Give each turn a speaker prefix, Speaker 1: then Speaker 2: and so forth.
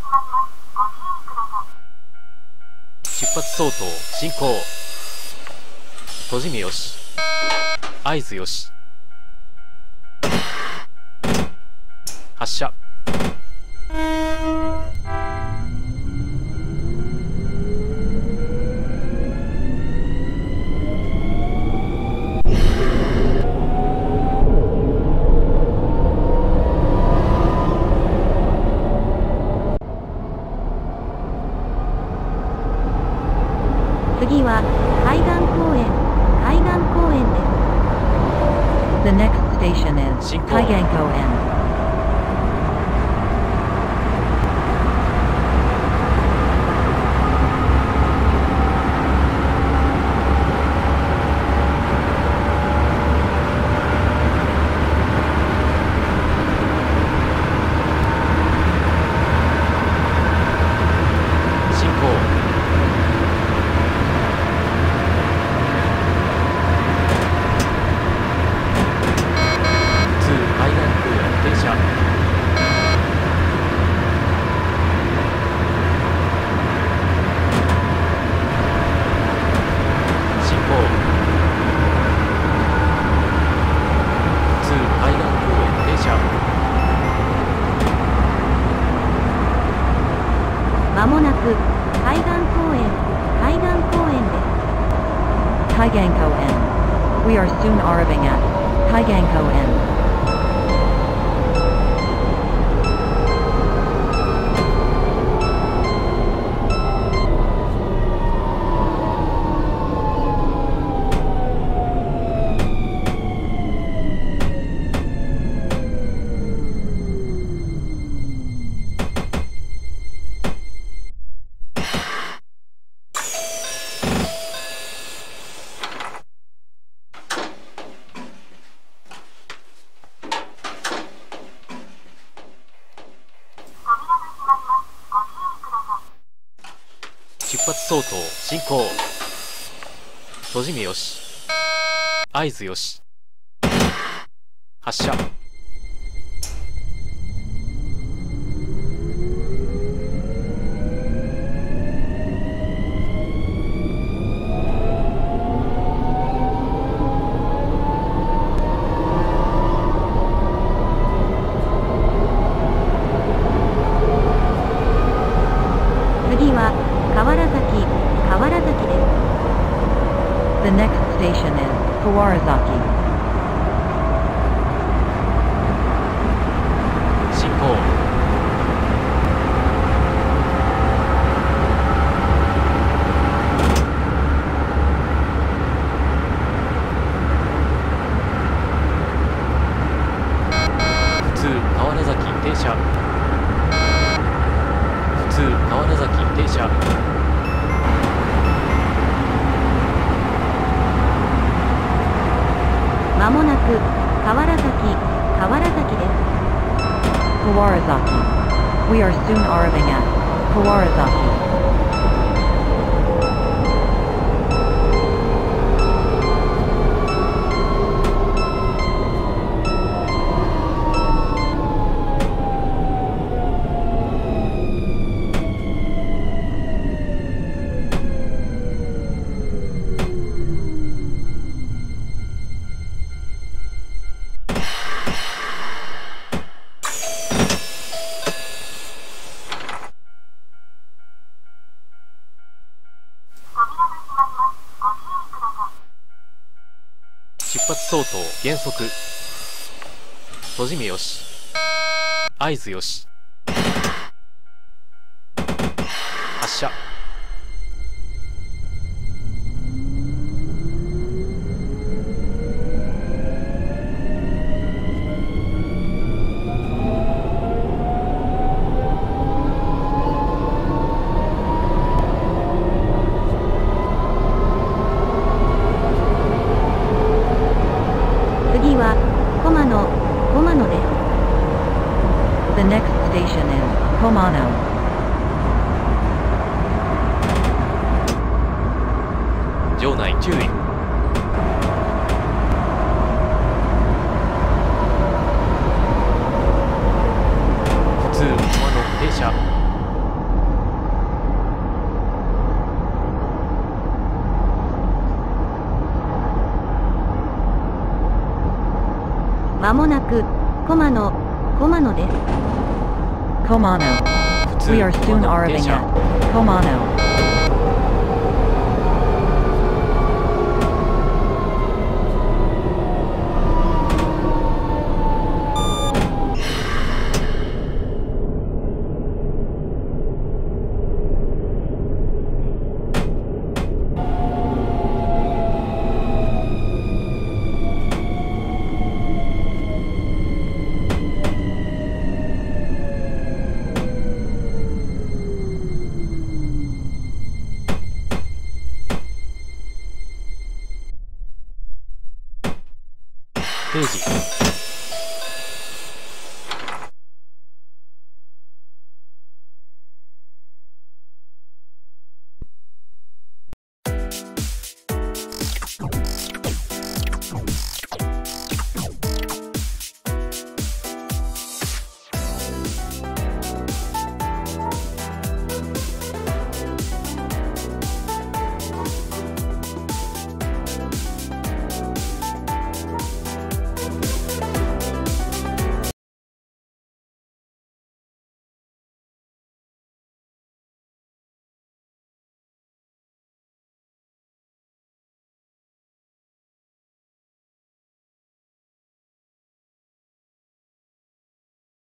Speaker 1: 出発相当進行。閉じ目よし、合図よし、発射。
Speaker 2: 次は海岸公園です。The next station is 海岸公園。まもなく海岸公園です。海岸公園。We are soon arriving at 海岸公園。
Speaker 1: 出発相当進行。閉じ目よし、合図よし、発射。
Speaker 2: 次は河原崎です。The next station is Kawarazaki。
Speaker 1: 進行。普通河原崎停車。普通河原崎停車。
Speaker 2: まもなく河原崎です。Kawarazaki。We are soon arriving at Kawarazaki。
Speaker 1: 出発相当減速。閉じ目よし、合図よし、発射。
Speaker 2: 次は駒野です。The next station is Komano。
Speaker 1: 場内注意。普通駒野停車。
Speaker 2: まもなく、駒野です。Komano.
Speaker 1: 普通
Speaker 2: We are
Speaker 1: 駒
Speaker 2: soon
Speaker 1: 野
Speaker 2: arriving
Speaker 1: 電車
Speaker 2: at Komano.
Speaker 1: 定時